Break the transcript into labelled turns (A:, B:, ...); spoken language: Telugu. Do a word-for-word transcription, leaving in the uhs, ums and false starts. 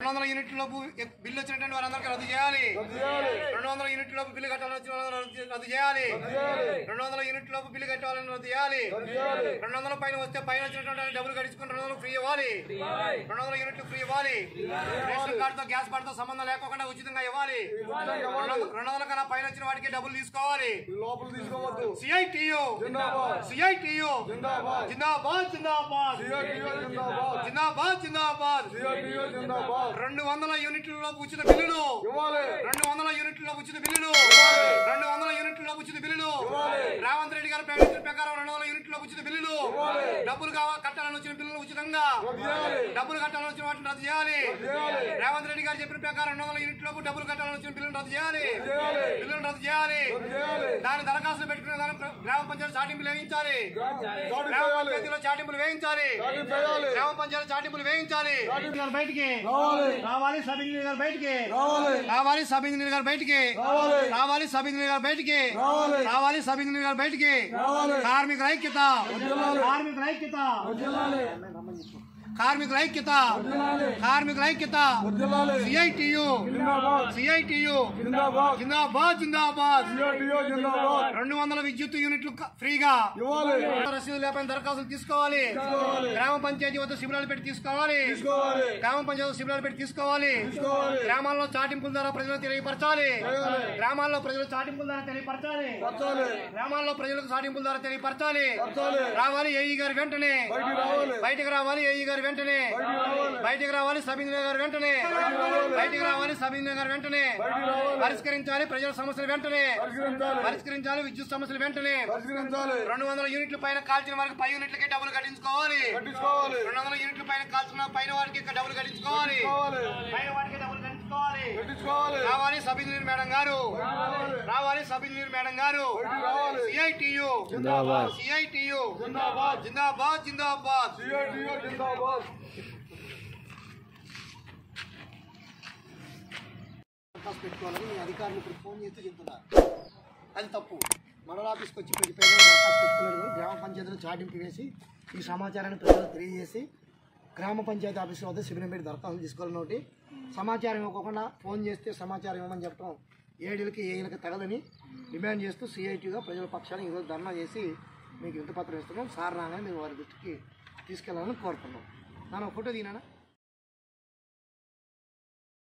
A: రెండు వందల యూనిట్ల లోపు బిల్లు వచ్చినటువంటి వారందరికీ రద్దు చేయాలి. రెండు వందల యూనిట్ల లోపు బిల్లు కట్టాలని వచ్చిన వాళ్ళని రద్దు చేయాలి. రెండు వందల యూనిట్ల లోపు బిల్లు కట్టాలని రద్దు చేయాలి. రెండు వందల పైన వస్తే పైన వచ్చినటువంటి డబ్బులు కట్టించుకుని రెండు వందలు ఫ్రీ ఇవ్వాలి. రెండు వందల యూనిట్లు ఫ్రీ ఇవ్వాలి. రేషన్ కార్డుతో గ్యాస్ కార్డుతో సంబంధం లేకుండా ఉచితంగా ఇవ్వాలి. రెండు వందల కన్నా పైన వచ్చిన వాటికి డబ్బులు తీసుకోవాలి. సిఐటియు సిఐటియు జిందాబాద్ జిందాబాద్ జిందాబాద్ జిందాబాద్. రెండు వందల యూనిట్లలో ఉచిత బిల్లులు రెండు వందల యూనిట్లలో ఉచిత బిల్లులు రెండు వందల యూనిట్లలో ఉచిత బిల్లులు రేవంత్ రెడ్డి గారు ప్రకటించిన ప్రకారం రెండు వందల యూనిట్ల ఉచిత బిల్లులు డబ్బులు కావాలి కట్టాలని వచ్చిన బిల్లులు ఉచితంగా డబ్బులు కట్టాలని వచ్చిన వాటిని రద్దు చేయాలి. రేవంత్ రెడ్డి గారు చెప్పిన ప్రకారం రెండు వందల యూనిట్లకు డబ్బులు కట్టాలని వచ్చిన బిల్లులు రద్దు చేయాలి. బిల్లులు రద్దు చేయాలి. దాని దరఖాస్తులు పెట్టుకునే దాని గ్రామ పంచాయతీ చాటింపులు వేయించాలి. గ్రామ పంచాయతీలో చాటింపులు వేయించాలి. గ్రామ పంచాయతీ చాటింపులు వేయించాలి. బయటికి రావాలి. సబ్ ఇంజనీర్ గారు బయటికి రావాలి. సబ్ ఇంజనీర్ గారు బయటికి రావాలి. సబ్ ఇంజనీర్ గారు బయటికి రావాలి. సబ్ ఇంజనీర్ గారు బయటికి కార్మికుల ఐక్యత కార్మికుల ఐక్యత కార్మికుల ఐక్యత కార్మికుల ఐక్యత సిఐటియు సిఐటియు జిందాబాద్ జిందాబాద్. రెండు వందల విద్యుత్ యూనిట్లు ఫ్రీగా రసీదు లేకపోయిన దరఖాస్తులు తీసుకోవాలి. గ్రామ పంచాయతీ వద్ద శిబిరాలు పెట్టి తీసుకోవాలి. గ్రామ పంచాయతీ శిబిరాలు పెట్టి తీసుకోవాలి. గ్రామాల్లో చాటింపుల ద్వారా ప్రజలు తెలియపరచాలి. గ్రామాల్లో ప్రజలు చాటింపుల ద్వారా తెలియపరచాలి. గ్రామాల్లో ప్రజలకు చాటింపుల ద్వారా తెలియపరచాలి. రావాలి ఏఈ గారు వెంటనే బయటకు రావాలి. ఏఈ గారు వెంటనే బయటికి రావాలి. సబ్ ఇంజనీర్ గారు వెంటనే బయటికి రావాలి. సబ్ ఇంజనీర్ గారు వెంటనే పరిష్కరించాలి. ప్రజల సమస్యలు వెంటనే పరిష్కరించాలి. విద్యుత్ సమస్యలు వెంటనే రెండు వందల యూనిట్ల పైన కాల్చిన వారికి పై యూనిట్లకి డబ్బులు కట్టించుకోవాలి. రెండు వందల యూనిట్ల పైన కాల్చిన పైన వారికి డబ్బులు కట్టించుకోవాలి. పైన వారికి డబ్బులు కట్టించుకోవాలి. రావాలి సబ్ ఇంజనీర్ మేడం గారు రావాలి. సబ్ ఇంజనీర్ మేడం గారు సిఐటియు సిఐటియు జిందాబాద్ జిందాబాద్. పెట్టుకోవాలని మీ అధికారులు ఇప్పుడు ఫోన్ చేస్తే చెప్తున్నారు. అది తప్పు. మండల ఆఫీస్కి వచ్చి ప్రతి పేరు దరఖాస్తు పెట్టుకున్నారు. గ్రామ పంచాయతీలో చాటింపు వేసి ఈ సమాచారాన్ని ప్రజలకు తెలియజేసి గ్రామ పంచాయతీ ఆఫీస్ వద్ద శిబిరం పెట్టి దరఖాస్తు తీసుకోవాలని ఒకటి సమాచారం ఇవ్వకుండా ఫోన్ చేస్తే సమాచారం ఇవ్వమని చెప్పడం ఏడీలకి ఏఈలకి తగదని డిమాండ్ చేస్తూ సిఐటిగా ప్రజల పక్షాన్ని ఈరోజు ధర్నా చేసి మీకు ఇంత పత్రం ఇస్తున్నాం. సార్ రాగానే మీరు వారి దృష్టికి తీసుకెళ్లాలని కోరుతున్నాం. నాన్న ఫోటో దిగినా